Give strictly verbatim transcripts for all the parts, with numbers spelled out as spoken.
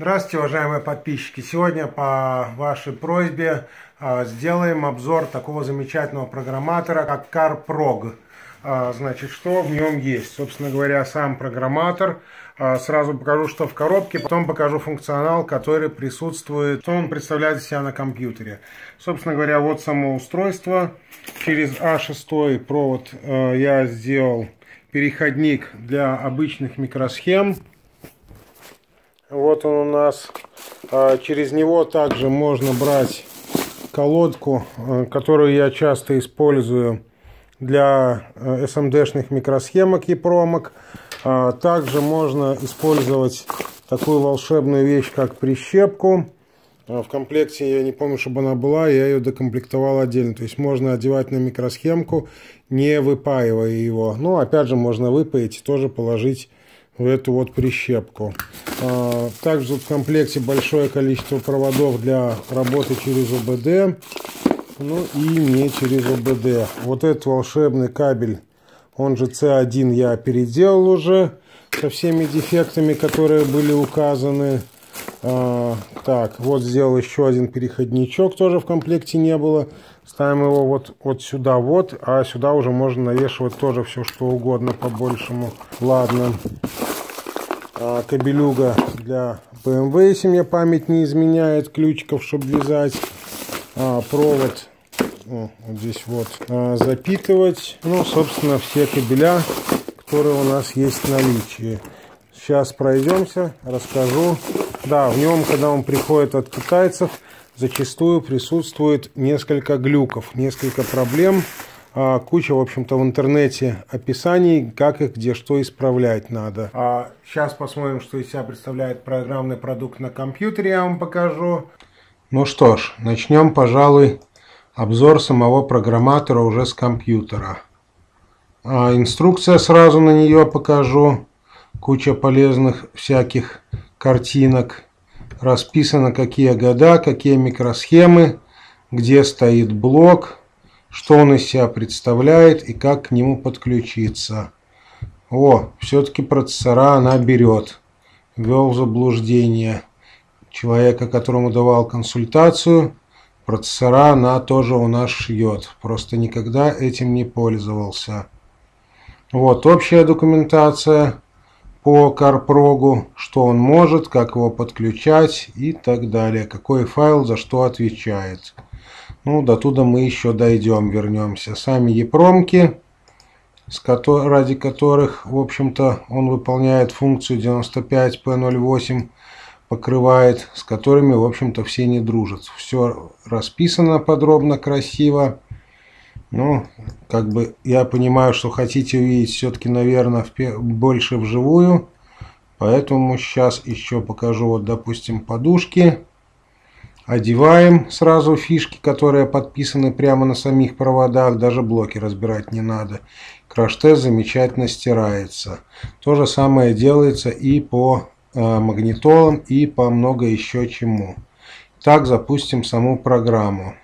Здравствуйте, уважаемые подписчики! Сегодня по вашей просьбе сделаем обзор такого замечательного программатора, как CarProg. Значит, что в нем есть? Собственно говоря, сам программатор. Сразу покажу, что в коробке, потом покажу функционал, который присутствует, что он представляет из себя на компьютере. Собственно говоря, вот само устройство. Через а шесть провод я сделал переходник для обычных микросхем. Вот он у нас. Через него также можно брать колодку, которую я часто использую для эс эм дэ-шных микросхемок епромок. Также можно использовать такую волшебную вещь, как прищепку. В комплекте, я не помню, чтобы она была, я ее докомплектовал отдельно. То есть можно одевать на микросхемку, не выпаивая его. Ну, опять же, можно выпаять и тоже положить в эту вот прищепку. Также тут в комплекте большое количество проводов для работы через о бэ дэ, ну и не через о бэ дэ. Вот этот волшебный кабель, он же цэ один, я переделал уже со всеми дефектами, которые были указаны. А, так, вот сделал еще один переходничок, тоже в комплекте не было. Ставим его вот, вот сюда вот, а сюда уже можно навешивать тоже все что угодно по-большему. Ладно. А, кабелюга для бэ эм вэ, если мне память не изменяет, ключиков, чтобы вязать. А, провод о, вот здесь вот а, запитывать. Ну, собственно, все кабеля, которые у нас есть в наличии. Сейчас пройдемся, расскажу. Да, в нем, когда он приходит от китайцев, зачастую присутствует несколько глюков, несколько проблем. А, куча, в общем-то, в интернете описаний, как их, где, что исправлять надо. А сейчас посмотрим, что из себя представляет программный продукт на компьютере, я вам покажу. Ну что ж, начнем, пожалуй, обзор самого программатора уже с компьютера. А, инструкция сразу на нее покажу. Куча полезных всяких картинок. Расписано, какие года, какие микросхемы, где стоит блок, что он из себя представляет и как к нему подключиться. О, все-таки процессора она берет. Ввел в заблуждение человека, которому давал консультацию. Процессора она тоже у нас шьет. Просто никогда этим не пользовался. Вот общая документация по CarProg, что он может, как его подключать и так далее. Какой файл за что отвечает. Ну, до туда мы еще дойдем, вернемся. Сами епромки, с ко- ради которых, в общем-то, он выполняет функцию девяносто пять пэ ноль восемь, покрывает, с которыми, в общем-то, все не дружат. Все расписано подробно, красиво. Ну, как бы я понимаю, что хотите увидеть все-таки, наверное, больше вживую. Поэтому сейчас еще покажу, вот, допустим, подушки. Одеваем сразу фишки, которые подписаны прямо на самих проводах. Даже блоки разбирать не надо. Краш-тест замечательно стирается. То же самое делается и по э, магнитолам, и по много еще чему. Так, запустим саму программу.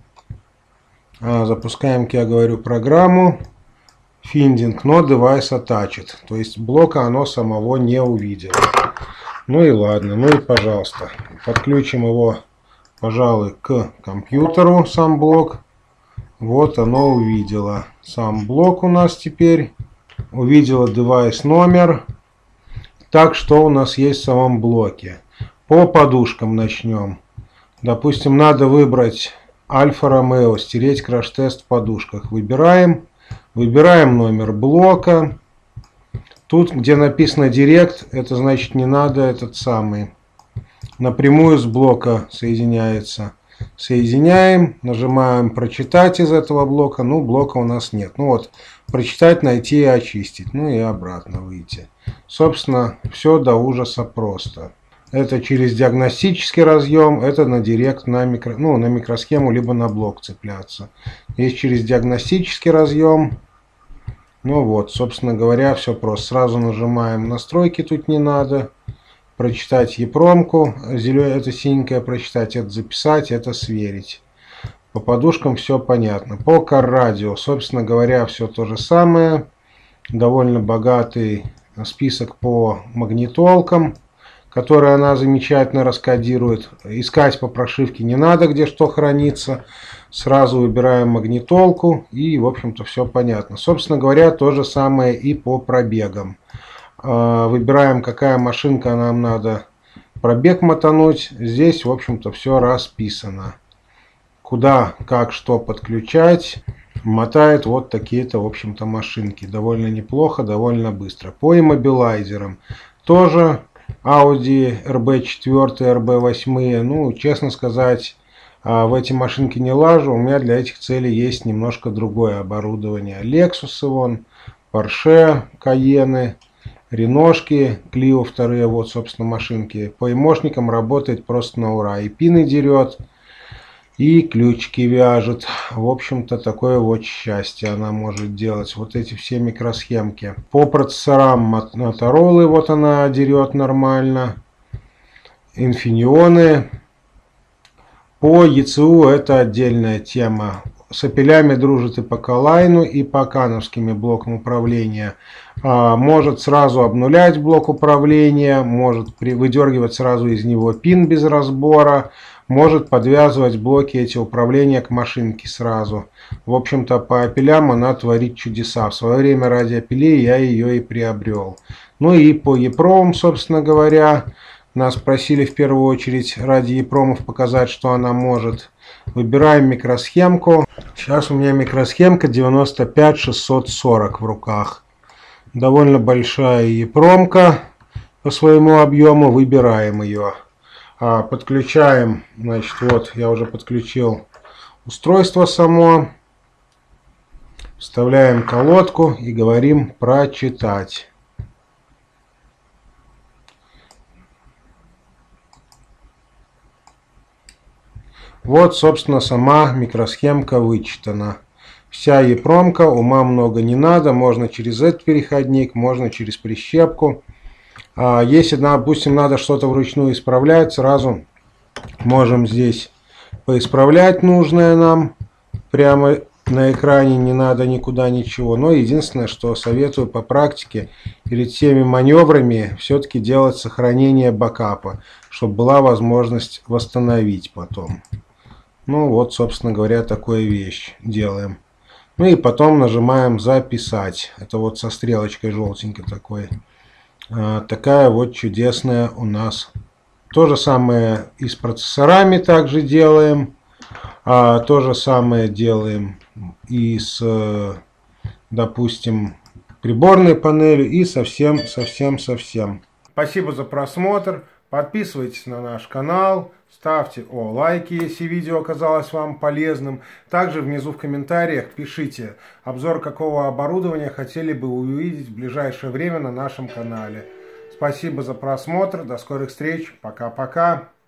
Запускаем, как я говорю, программу Finding No Device Attached. То есть блока оно самого не увидело. Ну и ладно, ну и пожалуйста. Подключим его, пожалуй, к компьютеру, сам блок. Вот оно увидело. Сам блок у нас теперь. Увидело девайс номер. Так, что у нас есть в самом блоке. По подушкам начнем. Допустим, надо выбрать Альфа-Ромео, стереть краш-тест в подушках. Выбираем. Выбираем номер блока. Тут, где написано Direct, это значит не надо этот самый. Напрямую с блока соединяется. Соединяем. Нажимаем прочитать из этого блока. Ну, блока у нас нет. Ну вот, прочитать, найти и очистить. Ну и обратно выйти. Собственно, все до ужаса просто. Это через диагностический разъем, это на директ, на, микро, ну, на микросхему, либо на блок цепляться. Есть через диагностический разъем. Ну вот, собственно говоря, все просто. Сразу нажимаем настройки, тут не надо. Прочитать епромку, зеленое, это синенькое прочитать, это записать, это сверить. По подушкам все понятно. По CarRadio, собственно говоря, все то же самое. Довольно богатый список по магнитолкам. которые она замечательно раскодирует. Искать по прошивке не надо, где что хранится. Сразу выбираем магнитолку и, в общем-то, все понятно. Собственно говоря, то же самое и по пробегам. Выбираем, какая машинка нам надо пробег мотануть. Здесь, в общем-то, все расписано. Куда, как, что подключать. Мотает вот такие-то, в общем-то, машинки. Довольно неплохо, довольно быстро. По иммобилайзерам тоже Audi эр би четыре, эр би восемь. Ну, честно сказать, в эти машинки не лажу. У меня для этих целей есть немножко другое оборудование. Lexus вон, Porsche, Cayenne, Реношки, Clio вторые, вот, собственно, машинки. По эмошникам работает просто на ура. И пины дерет, и ключики вяжет. В общем-то, такое вот счастье она может делать. Вот эти все микросхемки. По процессорам Motorola вот она дерет нормально. Infineon. По и цэ ю это отдельная тема. С апелями дружит и по Колайну, и по кановскими блокам управления. А, может сразу обнулять блок управления, может при, выдергивать сразу из него пин без разбора, может подвязывать блоки эти управления к машинке сразу. В общем-то, по апелям она творит чудеса. В свое время ради апелей я ее и приобрел. Ну и по EEPROM, собственно говоря, нас просили в первую очередь ради EEPROMов показать, что она может. Выбираем микросхемку. Сейчас у меня микросхемка девяносто пять шестьсот сорок в руках. Довольно большая EEPROM-ка по своему объему. Выбираем ее. Подключаем, значит, вот я уже подключил устройство само. Вставляем колодку и говорим «Прочитать». Вот, собственно, сама микросхемка вычитана. Вся EEPROM-ка, ума много не надо, можно через этот переходник, можно через прищепку. Если, допустим, надо что-то вручную исправлять, сразу можем здесь поисправлять нужное нам. Прямо на экране не надо никуда ничего. Но единственное, что советую по практике, перед всеми маневрами все-таки делать сохранение бэкапа, чтобы была возможность восстановить потом. Ну вот, собственно говоря, такую вещь делаем. Ну и потом нажимаем «Записать». Это вот со стрелочкой желтенькой такой. А, такая вот чудесная у нас. То же самое и с процессорами также делаем. А, то же самое делаем и с, допустим, приборной панелью. И совсем, совсем, совсем. Спасибо за просмотр. Подписывайтесь на наш канал. Ставьте о, лайки, если видео оказалось вам полезным. Также внизу в комментариях пишите обзор какого оборудования хотели бы увидеть в ближайшее время на нашем канале. Спасибо за просмотр. До скорых встреч. Пока-пока.